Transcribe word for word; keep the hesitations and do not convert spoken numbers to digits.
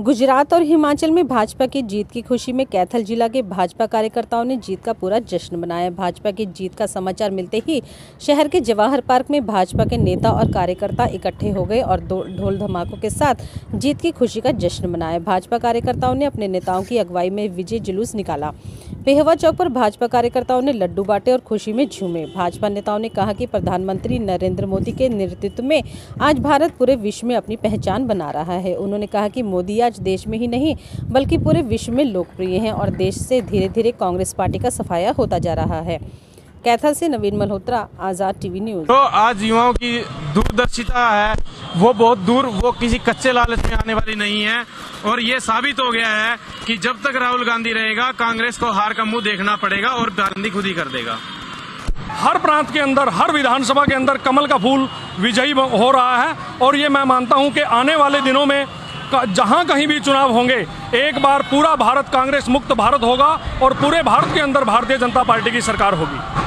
गुजरात और हिमाचल में भाजपा की जीत की खुशी में कैथल जिला के भाजपा कार्यकर्ताओं ने जीत का पूरा जश्न मनाया। भाजपा की जीत का समाचार मिलते ही शहर के जवाहर पार्क में भाजपा के नेता और कार्यकर्ता इकट्ठे हो गए और ढोल धमाकों के साथ जीत की खुशी का जश्न मनाया। भाजपा कार्यकर्ताओं ने अपने नेताओं की अगुवाई में विजय जुलूस निकाला। पेहवा चौक पर भाजपा कार्यकर्ताओं ने लड्डू बांटे और खुशी में झूमे। भाजपा नेताओं ने कहा कि प्रधानमंत्री नरेंद्र मोदी के नेतृत्व में आज भारत पूरे विश्व में अपनी पहचान बना रहा है। उन्होंने कहा कि मोदी आज देश में ही नहीं बल्कि पूरे विश्व में लोकप्रिय हैं और देश से धीरे धीरे कांग्रेस पार्टी का सफाया होता जा रहा है। कैथल से नवीन मल्होत्रा, आजाद टीवी न्यूज। तो आज युवाओं की दूरदर्शिता है वो बहुत दूर, वो किसी कच्चे लालच में आने वाली नहीं है और ये साबित हो गया है कि जब तक राहुल गांधी रहेगा कांग्रेस को हार का मुंह देखना पड़ेगा और गांधी खुद ही कर देगा। हर प्रांत के अंदर, हर विधानसभा के अंदर कमल का फूल विजयी हो रहा है और ये मैं मानता हूं कि आने वाले दिनों में जहां कहीं भी चुनाव होंगे एक बार पूरा भारत कांग्रेस मुक्त भारत होगा और पूरे भारत के अंदर भारतीय जनता पार्टी की सरकार होगी।